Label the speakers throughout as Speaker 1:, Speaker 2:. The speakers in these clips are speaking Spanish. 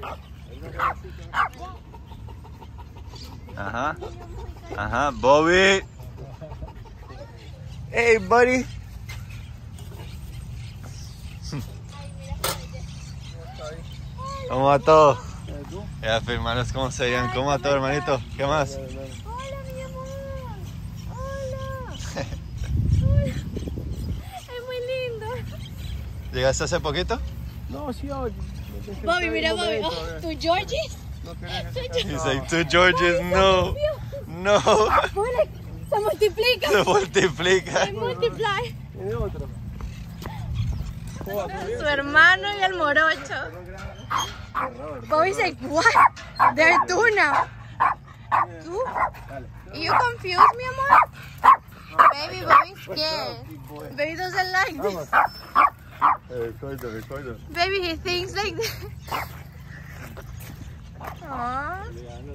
Speaker 1: Ajá. Ajá, Bobby. Hey, buddy. ¿Cómo va todo? Ya, hermanos, ¿cómo se llaman? ¿Cómo va todo, hermanito? ¿Qué más?
Speaker 2: Hola, mi amor. Hola. Es muy lindo.
Speaker 1: ¿Llegaste hace poquito?
Speaker 3: No, sí, hoy.
Speaker 2: Bobby, mira, Bobby. Oh, ¿tu Georges?
Speaker 1: He's like, two Georges, no. No.
Speaker 2: Hola, se multiplica.
Speaker 1: Se multiplica.
Speaker 2: Se multiply.
Speaker 3: Tiene otro.
Speaker 2: Su hermano y el morocho. Bobby's like, what? They're two now. Two? You confused, mi amor? Baby, Bobby's scared. Baby doesn't like this.
Speaker 1: Recuerdo.
Speaker 2: Baby, he thinks like this. Aww.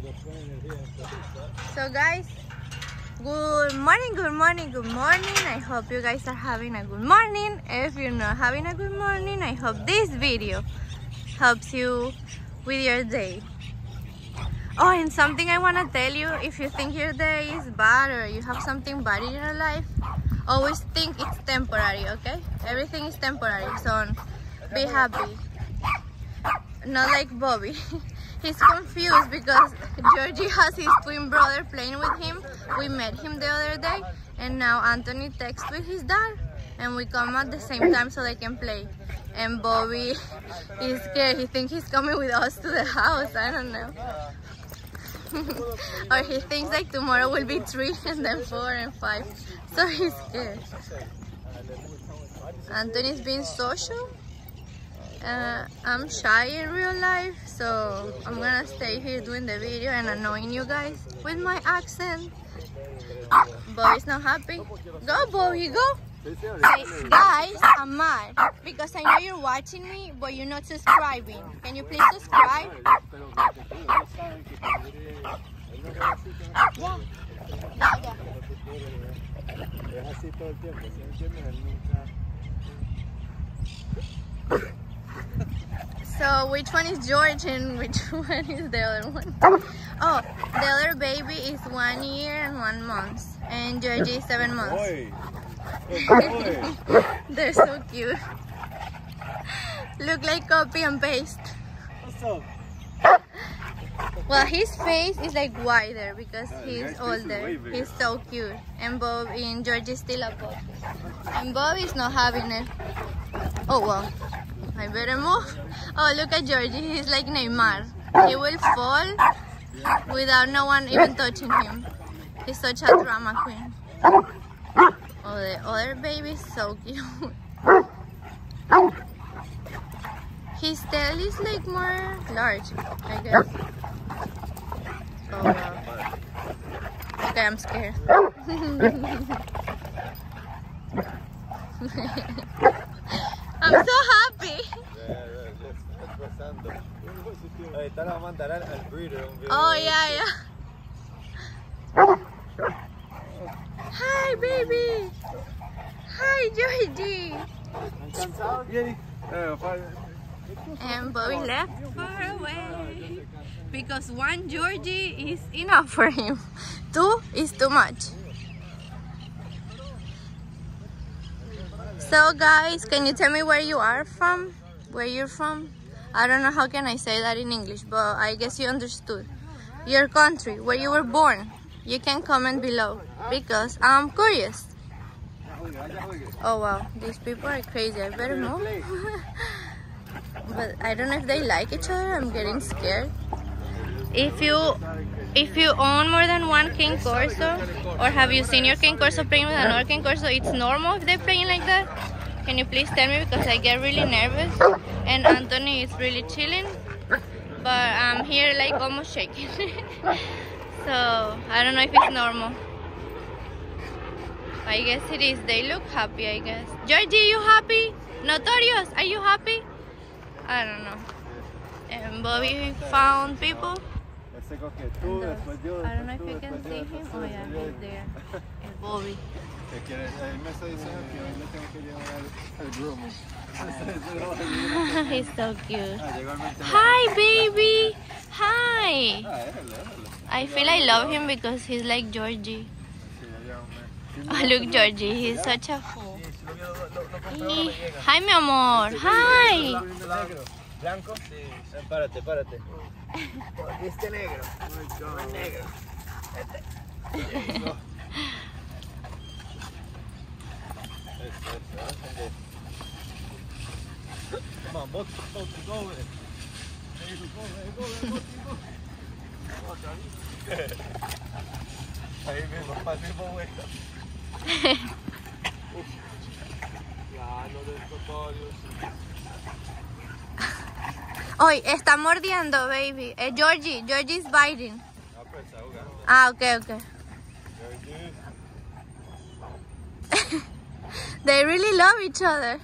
Speaker 2: So guys, good morning. I hope you guys are having a good morning. If you're not having a good morning, I hope this video helps you with your day. Oh, and something I want to tell you, if you think your day is bad or you have something bad in your life, always think it's temporary, okay? Everything is temporary, so be happy. Not like Bobby. He's confused because Georgie has his twin brother playing with him. We met him the other day, and now Anthony texts with his dad, and we come at the same time so they can play. And Bobby is scared. He thinks he's coming with us to the house. I don't know. Or he thinks like tomorrow will be 3 and then 4 and 5. So he's scared. Anthony's being social. I'm shy in real life, so I'm gonna stay here doing the video and annoying you guys with my accent. Bobby's not happy. Go, Bobby, go! Say, guys, I'm mad because I know you're watching me, but you're not subscribing. Can you please subscribe? So which one is George and which one is the other one? Oh, the other baby is 1 year and 1 month, and Georgie is 7 months. They're so cute. Look like copy and paste.
Speaker 3: What's up?
Speaker 2: Well, his face is like wider because he's older. He's so cute. And Bob and George is still a puppy. And Bob is not having it. Oh well, I better move. Oh, look at Georgie. He's like Neymar. He will fall without no one even touching him. He's such a drama queen. Oh, the other baby is so cute. His tail is like more large, I guess. Oh wow. Okay, I'm scared. I'm so happy. Oh yeah. Hi baby. Hi Georgie. And Bobby left far away because 1 Georgie is enough for him. 2 is too much. So guys, can you tell me where you are from? Where you're from? I don't know how can I say that in English, but I guess you understood. Your country, where you were born. You can comment below because I'm curious. Oh wow, these people are crazy. I better move. But I don't know if they like each other. I'm getting scared. If you own more than 1 King Corso, or have you seen your King Corso playing with another King Corso, it's normal if they're playing like that? Can you please tell me, because I get really nervous and Anthony is really chilling, but I'm here like almost shaking. So I don't know if it's normal. I guess it is. They look happy, I guess. Georgie, you happy? Notorious, are you happy? I don't know. And Bobby found people. I don't know if you can see him. Oh yeah, he's there. It's Bobby.
Speaker 1: ¿Qué quieres? Él me está diciendo que hoy le tengo que llevar al grooming.
Speaker 2: He's so cute.
Speaker 1: Llegó el teléfono.
Speaker 2: Hi, baby. Hi.
Speaker 1: Hello.
Speaker 2: I feel I love him because he's like Georgie.
Speaker 1: Sí, ya lleva un mes.
Speaker 2: Oh, look, Georgie. He's such a fool.
Speaker 1: Sí, si lo compré ahora me llega.
Speaker 2: Hi, mi amor. Hi.
Speaker 1: Negro. ¿Blanco? Sí. Párate. Este negro. No es negro. Come on, both go with it. There you go. Ahí mismo, al mismo vuelo. Ya, no de escotorios.
Speaker 2: Hoy está mordiendo, baby. Georgie is biting.
Speaker 1: No, pues está jugando.
Speaker 2: Ah, ok. They really love each other.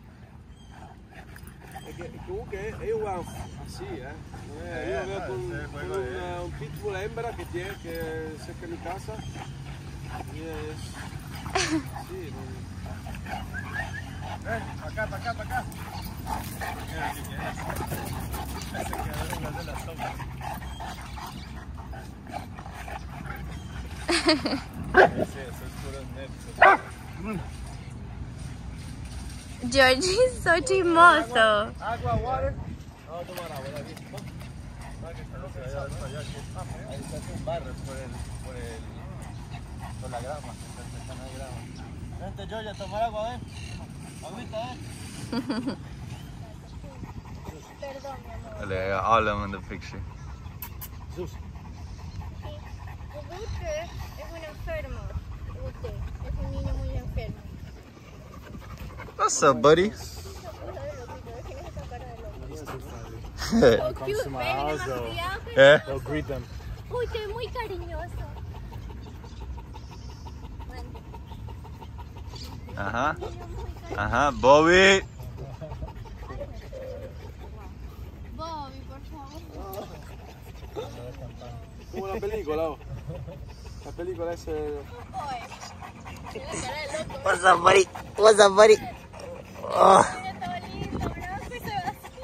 Speaker 3: Es que ellos juegan así, ¿eh? Yo veo con un pitbull hembra que tiene que cerca de mi casa. Y es... Sí,
Speaker 1: Ven, para acá. Mira, ¿qué quieres? Se quedaron las de la sopa. Sí, eso es puro nervios.
Speaker 2: Georgie is so chismoso.
Speaker 1: Agua, water. Vamos a tomar agua de aquí. Ahí está un barro por la grama. Está la grama. Vente, Georgia, a tomar agua, ven. Agüita,
Speaker 2: Perdón, mi amor.
Speaker 1: All of them in the picture.
Speaker 3: Jesús.
Speaker 2: Usted es un enfermo. Usted es un niño muy enfermo.
Speaker 1: What's up, buddy?
Speaker 2: So
Speaker 3: Comes
Speaker 2: cute,
Speaker 3: to my
Speaker 2: baby.
Speaker 3: house,
Speaker 2: Demasiado
Speaker 3: Go greet them.
Speaker 2: Uy, estoy muy cariñoso.
Speaker 1: Ajá, Bobby.
Speaker 2: Bobby, por favor.
Speaker 3: Como la película, ¿o? La película es...
Speaker 2: Tiene cara de loco.
Speaker 1: What's up, buddy? Oh.
Speaker 2: Mira, todo lindo, bro. ¿Qué se va a hacer?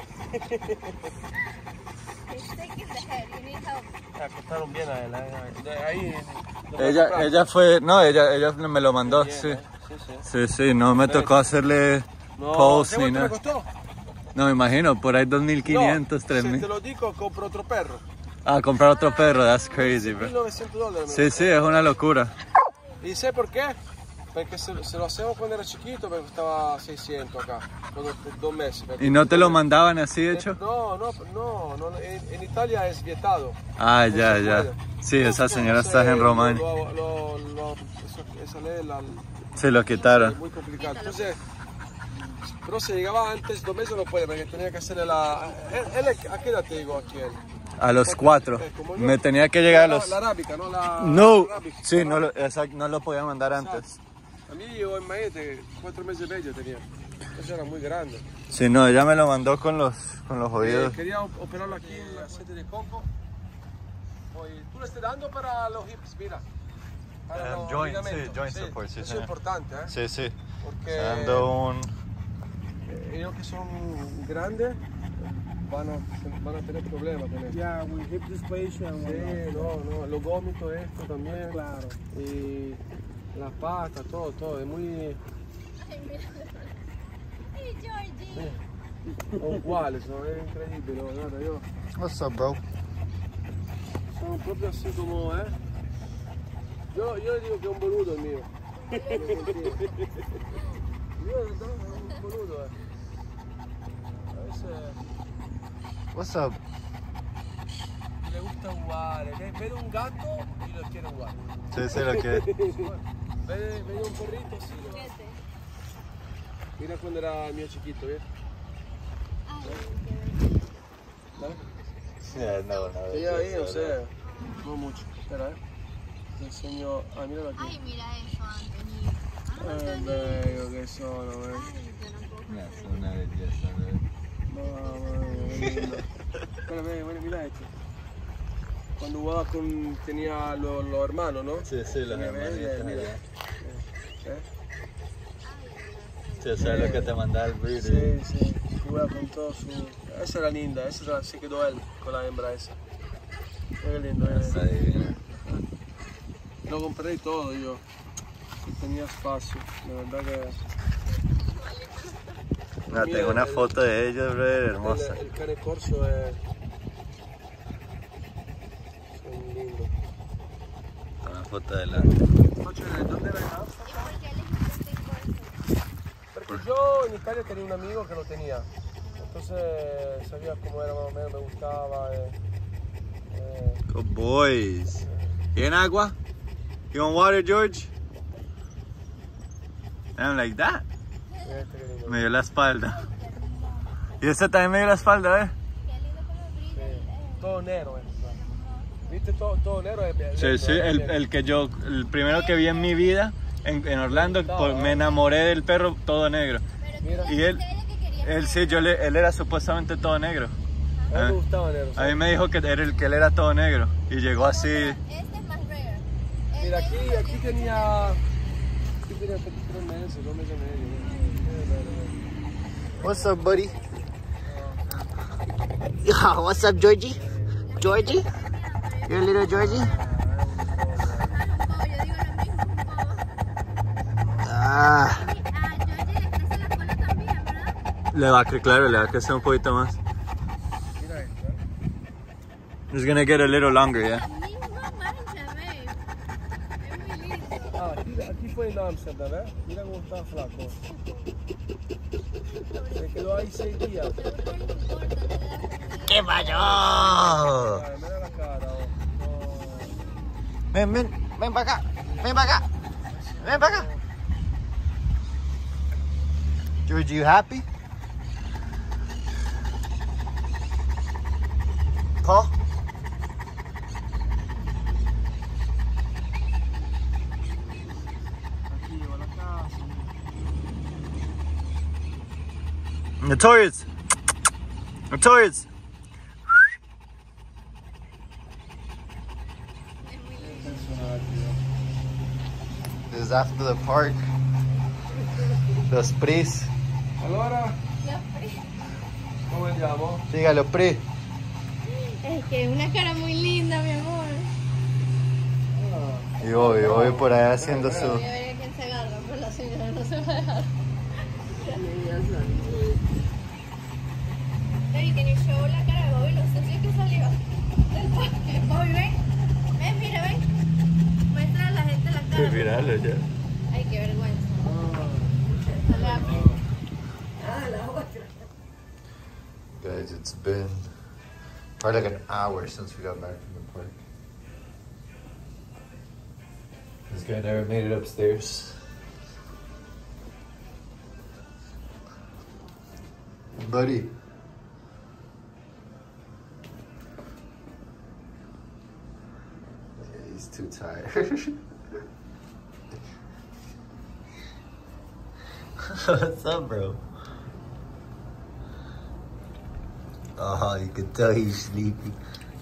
Speaker 2: He's sick in the head. You need help.
Speaker 3: Acostaron bien a él, ahí...
Speaker 1: Ella fue, no, ella me lo mandó, sí. Sí, no me tocó hacerle post ni nada.
Speaker 3: ¿Qué te costó?
Speaker 1: No, me imagino, por ahí 2.500,
Speaker 3: Si
Speaker 1: 3.000.
Speaker 3: te lo digo, compro otro perro.
Speaker 1: Ah, comprar otro perro, that's crazy, bro.
Speaker 3: $1.900.
Speaker 1: Sí, es una locura.
Speaker 3: ¿Y sé por qué? Porque se lo hacemos cuando era chiquito, me costaba 600 acá, cuando 2 meses.
Speaker 1: ¿Y no te lo mandaban así hecho?
Speaker 3: No, en Italia es vietado.
Speaker 1: Ah,
Speaker 3: No se
Speaker 1: ya.
Speaker 3: puede.
Speaker 1: Sí, esa
Speaker 3: No
Speaker 1: señora
Speaker 3: sé,
Speaker 1: está en Romania.
Speaker 3: Esa ley
Speaker 1: Sí, lo
Speaker 3: es
Speaker 1: quitaron.
Speaker 3: muy complicado. Entonces, pero si llegaba antes 2 meses no puede, porque tenía que hacerle la... ¿A qué edad te digo aquí él?
Speaker 1: A los 4.
Speaker 3: Como yo.
Speaker 1: Me tenía que llegar a los...
Speaker 3: La arábica, ¿no?
Speaker 1: No,
Speaker 3: La arábica.
Speaker 1: sí, no lo podía mandar antes.
Speaker 3: A mí yo en Maete 4 meses de bello tenía. Eso era muy grande.
Speaker 1: Sí, no, ella me lo mandó con los oídos.
Speaker 3: Quería operarlo aquí en el aceite de coco. Hoy, tú le estás dando para los hips, mira. Para los ligamentos.
Speaker 1: joint support, sí,
Speaker 3: Eso
Speaker 1: señor.
Speaker 3: es importante, ¿eh?
Speaker 1: Sí.
Speaker 3: Porque
Speaker 1: Dando un...
Speaker 3: ellos que son grandes van a tener problemas con eso.
Speaker 4: Yeah, with hip dysplasia and
Speaker 3: Sí, no, los gómitos, esto también.
Speaker 4: Claro.
Speaker 3: Y las patas, todo. Es muy...
Speaker 2: Hey, Georgie.
Speaker 3: iguales, ¿no? Es increíble, ¿no? Nada, yo...
Speaker 1: What's up, bro?
Speaker 3: Son propios así como, ¿eh? Yo le digo que es un boludo el mío. Yo no, un boludo, ¿eh? A veces
Speaker 1: What's up?
Speaker 3: le gusta jugar. Ve un gato y lo quiere jugar.
Speaker 1: Sí, lo que...
Speaker 3: Ve un perrito, sí. Mira cuando era mío chiquito, ¿ves? ¿Vale?
Speaker 1: no.
Speaker 3: Sí, ahí, o sea, no mucho. Espera, te enseño. Ah, míralo aquí.
Speaker 2: Ay, mira eso, Antonio.
Speaker 3: Ay, bello que sono, ¿ves?
Speaker 1: Es una belleza, ¿no?
Speaker 3: Espera, mira esto. Cuando jugaba tenía los hermanos, ¿no?
Speaker 1: Sí, las hermanitas.
Speaker 3: Mira.
Speaker 1: Sí, eso es lo que te mandaba el breeder.
Speaker 3: Sí, sí. Y bueno, con todo su... Esa era linda, esa se quedó él con la hembra esa. Qué lindo,
Speaker 1: Está divino.
Speaker 3: Lo compré y todo yo. Que tenía espacio, de verdad que...
Speaker 1: No,
Speaker 3: Mira,
Speaker 1: tengo una foto de ellos, brother, hermosa.
Speaker 3: El cane corso es... Son lindos.
Speaker 1: Una foto de la...
Speaker 3: ¿Dónde era el house? Porque yo en Italia tenía un amigo que lo tenía. Entonces sabía cómo era más o menos, me gustaba.
Speaker 1: Good boys. ¿Quieren agua? You want water, George? I'm like that. Me dio la espalda. Y este también me dio la espalda, ¿eh?
Speaker 3: Sí. Todo negro, ¿viste? Todo negro.
Speaker 1: Sí, sí, el que yo, el primero que vi en mi vida en Orlando, me enamoré del perro todo negro.
Speaker 3: Mira.
Speaker 1: Y él sí, él era supuestamente todo negro.
Speaker 3: A mí me gustaba negro.
Speaker 1: A mí me dijo que él era todo negro y llegó así.
Speaker 2: Este es más rare.
Speaker 3: Mira, aquí tenía 3 meses, 2 meses y medio.
Speaker 1: What's up, buddy?
Speaker 5: Yo, what's up, Georgie? Georgie? You're little Georgie? Ah,
Speaker 1: Le va a crecer un poquito más.
Speaker 3: Mira esto,
Speaker 1: It's gonna get a little longer, yeah.
Speaker 3: Aquí fue en Amsterdam, ¿eh? Mira cómo está flaco. Se quedó ahí 6 días.
Speaker 5: ¿qué pasó?
Speaker 3: Ay, mira la cara.
Speaker 5: Ven para acá, ven para acá, ven para acá. Georgie, you happy? Paul?
Speaker 3: Aquí lleva la casa.
Speaker 1: Notorious. Notorious. This is after the park. Los Pris.
Speaker 3: Allora, come andiamo?
Speaker 1: Diga, los Pris.
Speaker 2: Es que es una cara muy linda, mi amor.
Speaker 1: Y voy por ahí haciendo su...
Speaker 2: Voy a ver a quién se agarra, pero la señora no se va a dejar. Baby, can you show la cara de Bobby? Lo sucio que salió del parque. Bobby, ven. Ven, mira, ven. Muestra a la gente la cara.
Speaker 1: Miralo ya.
Speaker 2: Ay, qué vergüenza.
Speaker 1: Guys, it's been probably like an hour since we got back from the park. This guy never made it upstairs. Buddy. Yeah, he's too tired. What's up, bro? Oh, you can tell he's sleepy.